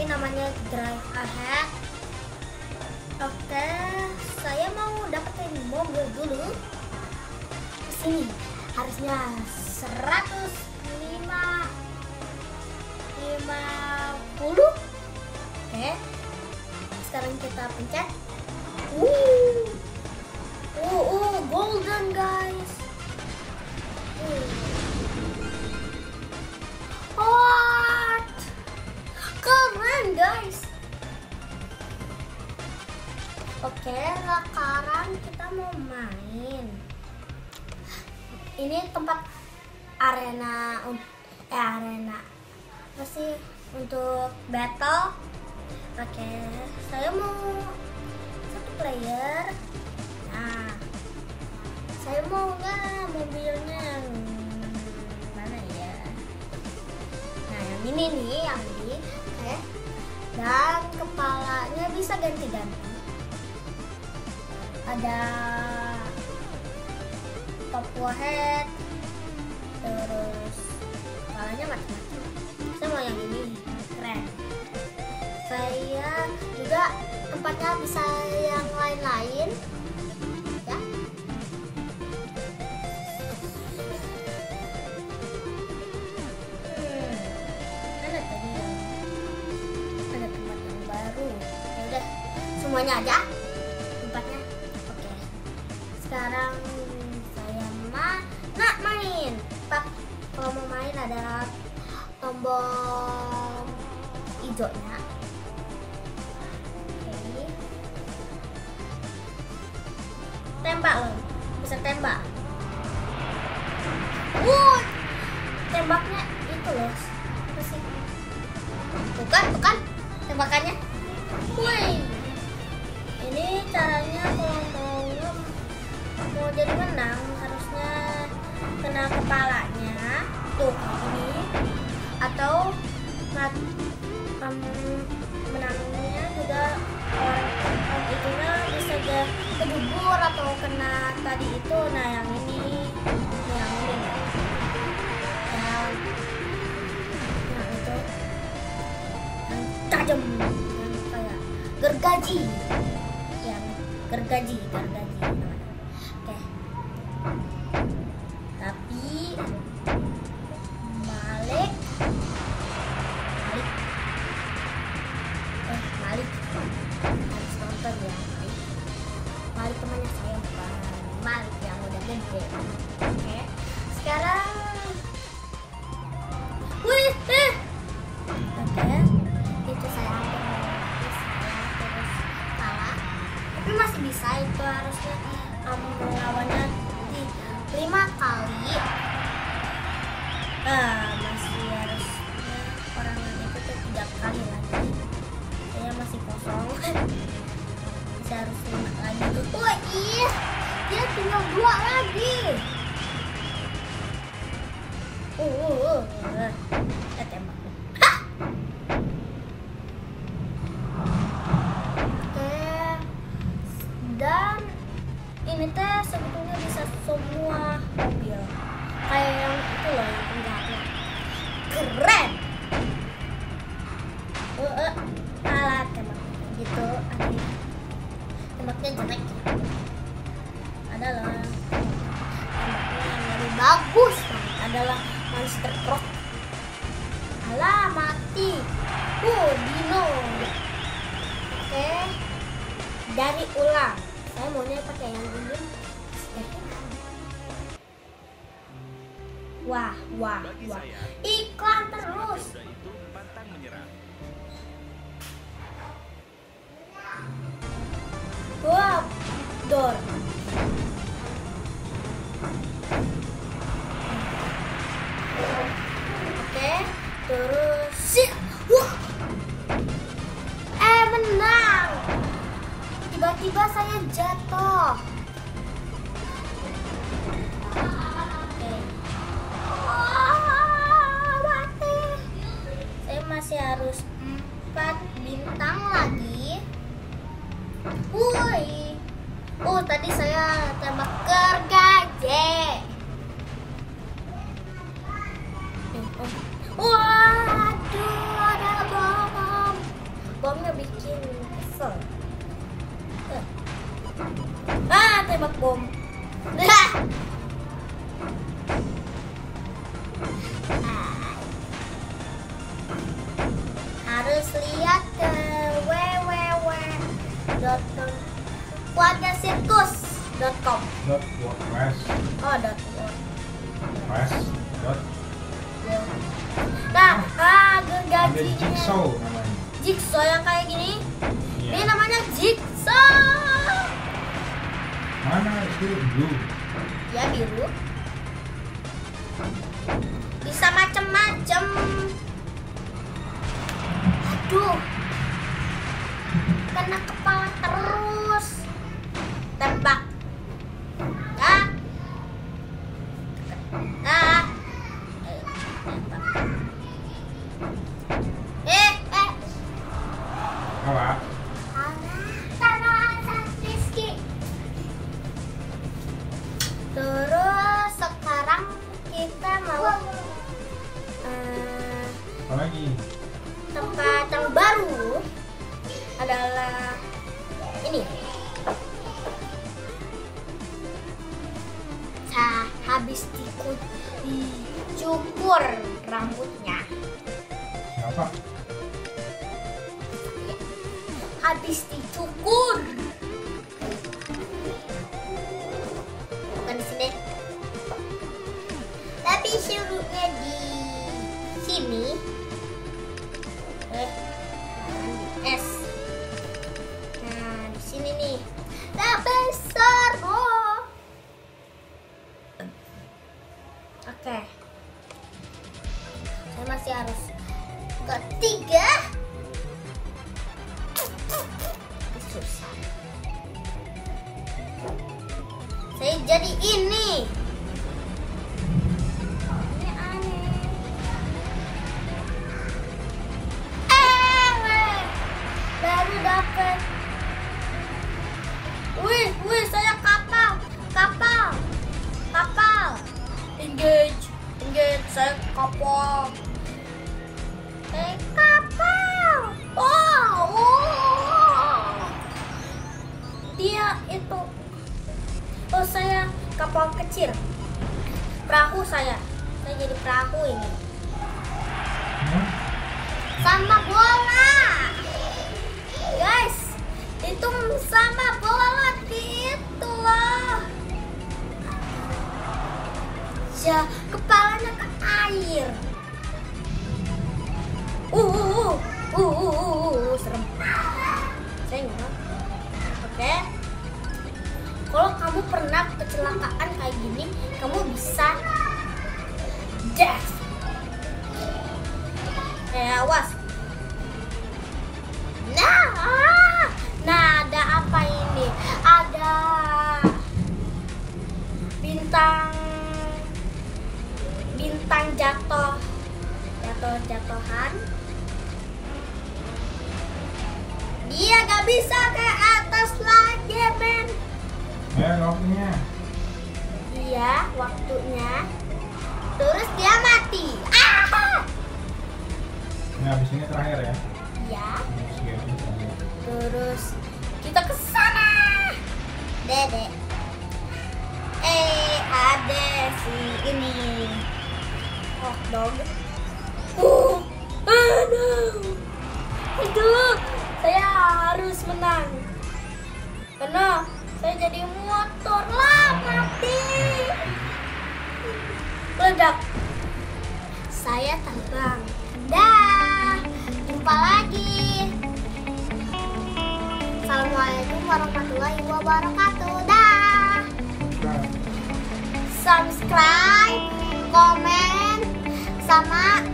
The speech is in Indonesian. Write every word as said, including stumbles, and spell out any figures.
tapi namanya drive ahead. Oke, saya mau dapetin mobil dulu. Kesini harusnya seratus lima puluh. Oke, sekarang kita pencet. Uh, uh, uh golden guys. Uh. What? Keren guys. Oke, sekarang kita mau main. Ini tempat arena, eh arena apa sih untuk battle. Oke, saya mau satu player. Nah, saya maunya mobilnya yang mana ya? Nah, yang ini nih, yang ini. Oke, dan kepalanya bisa ganti-ganti. Ada Papua head, terus kepalanya macam-macam. Saya mau yang ini, keren. Saya juga tempatnya bisa yang lain-lain, ya. Hmm, ada tadi yang ada tempat yang baru. Ya udah, semuanya aja tempatnya. Oke, sekarang saya mana main. Pak, kalau mau main ada tombol hijaunya. Oke. Tembak loh, bisa tembak. Wuh, tembaknya itu loh, apa sih? Bukan, bukan tembakannya. Wih, ini caranya kalau mau mau jadi menang harusnya kena kepalanya tuh ini, atau um, menangnya juga orang um, itunya bisa ke kedubur atau kena tadi itu. Nah yang ini, yang ini, yang yang itu yang tajam, yang kayak gergaji, yang gergaji, gergaji namanya. Oke, tapi Malik, Malik, eh Malik harus nonton ya. Malik, Malik temannya saya, bukan Malik yang udah gede. Oke, sekarang, wih, eh, oke, itu saya hampir saya terus kalah, tapi masih bisa. Itu harusnya um, melawannya di lima kali. Ah, masih harusnya orang itu tuh tiga kali lagi. Saya masih kosong. Masih harus lima lagi. Wah iya, dia tinggal dua lagi. Uh, uh, uh. Eh, tembak. Hah! Oke. Dan ini teh sebetulnya bisa semua mobil. Kayak yang itu loh, yang penjahatnya. Keren. Uh, uh. Alat tembak gitu. Akhirnya tembaknya jelek. Ada loh tembaknya yang lebih bagus banget, adalah monster truck. Alah, mati. Uh, dino. Oke, dari ulang. Saya maunya pakai yang ini. Wah, wah, wah. Iklan terus. Wah, door. Oke, terus sih. Wah. Eh, menang. Tiba-tiba saya jatuh. Oke. Oh, mati. Saya masih harus empat bintang lagi. Woi. Oh, tadi saya tembak gergaji. Waduh, ada bom. bikin kesel. Uh. Ah, tembak bom. Nah. Ah. Harus lihat ke w w w dot keluarga sirkus dot com. Dot wordpress. Oh, dot Press. Dot. Nah, ah, Ada gergajinya. jigsaw namanya. Jigsaw yang kayak gini. Iya. Ini namanya jigsaw. Mana itu blue? Ya, biru. Bisa macem-macem. Aduh. Kena kepala terus. Tembak. Ah. Ah. Eh, eh. Apa? Terus sekarang kita mau eh, Apa lagi? tempat yang baru adalah ini. Nah, habis diku- dicukur rambutnya. Siapa? Habis dicukur. Bukan di sini. Tapi suruhnya di sini. Eh, S. Nah, di sini nih. Tapi seru. Oke. Saya masih harus ketiga. Susah. Saya jadi ini. Ini aneh. Eh, weh. Baru dapet. Wih, wih, saya kapal, kapal, kapal. Engage, engage, saya kapal. Eh, kapal. Oh, oh. Dia itu. Oh, saya kapal kecil. Perahu saya. Saya jadi perahu ini. Hmm? Sama bola. Guys, itu sama bola gitu loh. Ya, kepalanya ke air. Uh, uh, uh, uh, uh, uh, uh, serem. Saya nggak. Oke. Kalau kamu pernah kecelakaan kayak gini, kamu bisa death. Eh, awas. Nah, ah. Nah, ada apa ini? Ada bintang bintang jatuh, jatuh jatuhan. Dia gak bisa ke atas lagi, men. Eh, waktunya. Dia waktunya. Terus dia mati. Ah! Nah, habis ini terakhir ya. Ya. Habis ini terakhir. Terus kita ke sana. Dede. Eh, ada si ini. Hot dog. Uh, aduh. Aduh, saya harus menang. Karena saya jadi motor lah, mati. Ledak. Saya terbang. Dah. Jumpa lagi. Assalamualaikum warahmatullahi wabarakatuh. Dah. Subscribe, komen, sama